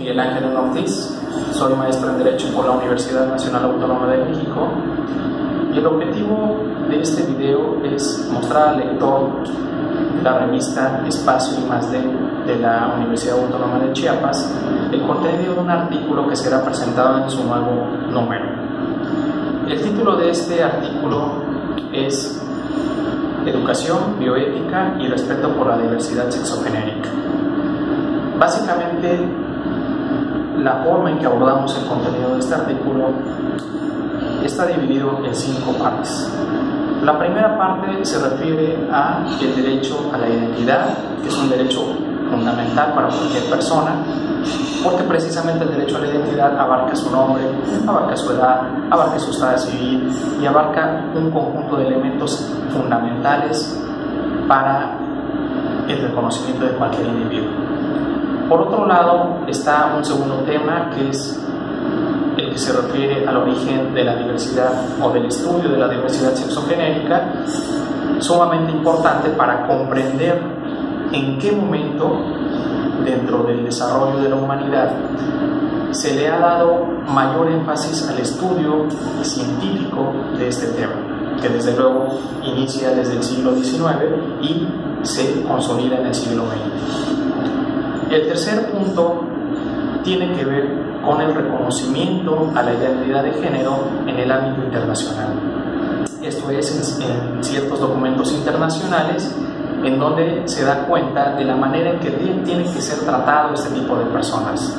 Miguel Ángel Ortiz, soy maestro en Derecho por la Universidad Nacional Autónoma de México y el objetivo de este video es mostrar al lector la revista Espacio I+D de la Universidad Autónoma de Chiapas el contenido de un artículo que será presentado en su nuevo número. El título de este artículo es Educación, Bioética y Respeto por la Diversidad Sexogenérica. Básicamente, la forma en que abordamos el contenido de este artículo está dividido en 5 partes. La primera parte se refiere al derecho a la identidad, que es un derecho fundamental para cualquier persona, porque precisamente el derecho a la identidad abarca su nombre, abarca su edad, abarca su estado civil y abarca un conjunto de elementos fundamentales para el reconocimiento de cualquier individuo. Por otro lado está un segundo tema, que es el que se refiere al origen de la diversidad o del estudio de la diversidad sexogenérica, sumamente importante para comprender en qué momento dentro del desarrollo de la humanidad se le ha dado mayor énfasis al estudio científico de este tema, que desde luego inicia desde el siglo XIX y se consolida en el siglo XX. El tercer punto tiene que ver con el reconocimiento a la identidad de género en el ámbito internacional. Esto es en ciertos documentos internacionales en donde se da cuenta de la manera en que tiene que ser tratado este tipo de personas.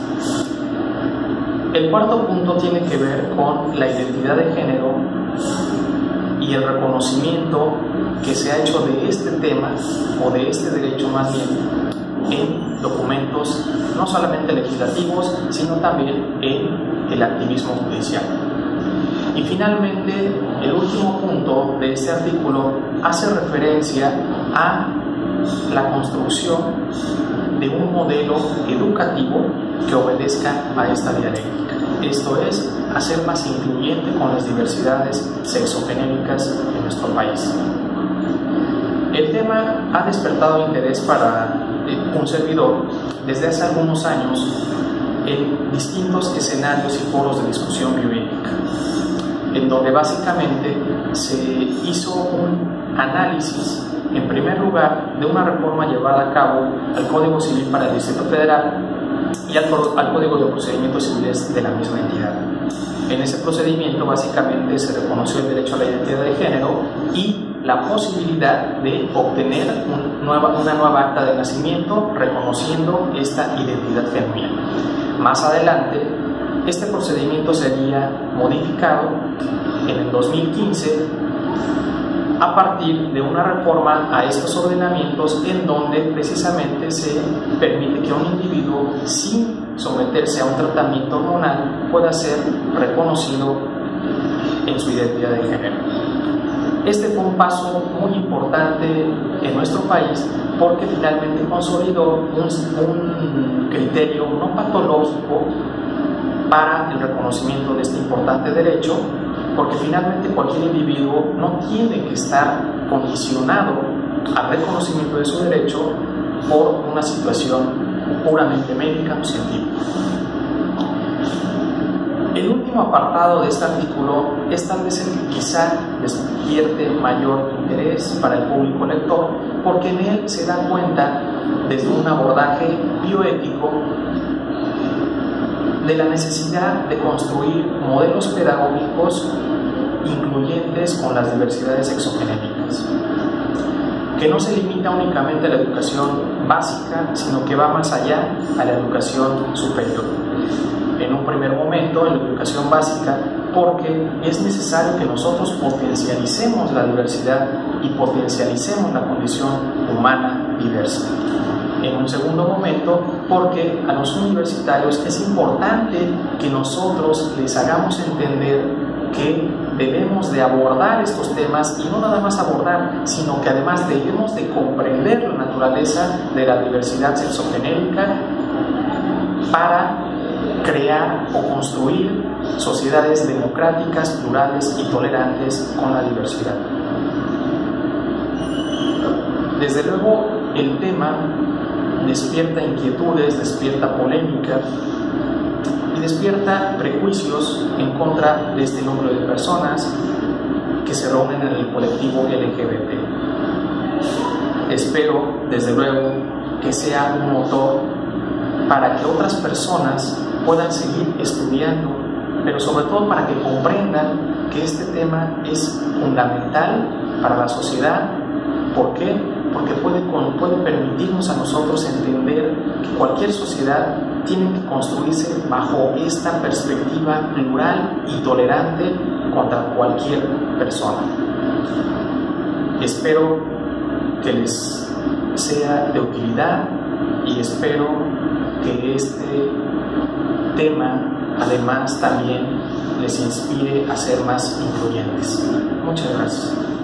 El cuarto punto tiene que ver con la identidad de género y el reconocimiento que se ha hecho de este tema o de este derecho más bien en documentos no solamente legislativos, sino también en el activismo judicial. Y finalmente, el último punto de este artículo hace referencia a la construcción de un modelo educativo que obedezca a esta dialéctica. Esto es, hacer más incluyente con las diversidades sexogenéricas en nuestro país. El tema ha despertado interés para un servidor desde hace algunos años en distintos escenarios y foros de discusión bioética, en donde básicamente se hizo un análisis, en primer lugar, de una reforma llevada a cabo al Código Civil para el Distrito Federal y al Código de Procedimientos Civiles de la misma entidad. En ese procedimiento básicamente se reconoció el derecho a la identidad de género y la posibilidad de obtener una nueva acta de nacimiento reconociendo esta identidad genuina. Más adelante, este procedimiento sería modificado en el 2015 a partir de una reforma a estos ordenamientos en donde precisamente se permite que un individuo, sin someterse a un tratamiento hormonal, pueda ser reconocido en su identidad de género. Este fue un paso muy importante en nuestro país porque finalmente consolidó un criterio no patológico para el reconocimiento de este importante derecho, porque finalmente cualquier individuo no tiene que estar condicionado al reconocimiento de su derecho por una situación puramente médica o científica. El último apartado de este artículo es tal vez el que quizá despierte mayor interés para el público lector, porque en él se da cuenta desde un abordaje bioético de la necesidad de construir modelos pedagógicos incluyentes con las diversidades sexogenéricas, que no se limita únicamente a la educación básica, sino que va más allá a la educación superior. En un primer momento, en la educación básica, porque es necesario que nosotros potencialicemos la diversidad y potencialicemos la condición humana diversa. En un segundo momento, porque a los universitarios es importante que nosotros les hagamos entender que debemos de abordar estos temas y no nada más abordar, sino que además debemos de comprender la naturaleza de la diversidad sexogenérica para crear o construir sociedades democráticas, plurales y tolerantes con la diversidad. Desde luego, el tema despierta inquietudes, despierta polémica, y despierta prejuicios en contra de este número de personas que se reúnen en el colectivo LGBT. Espero, desde luego, que sea un motor para que otras personas puedan seguir estudiando, pero sobre todo para que comprendan que este tema es fundamental para la sociedad. ¿Por qué? Porque puede permitirnos a nosotros entender que cualquier sociedad tiene que construirse bajo esta perspectiva plural y tolerante contra cualquier persona. Espero que les sea de utilidad y espero que este tema además también les inspire a ser más influyentes. Muchas gracias.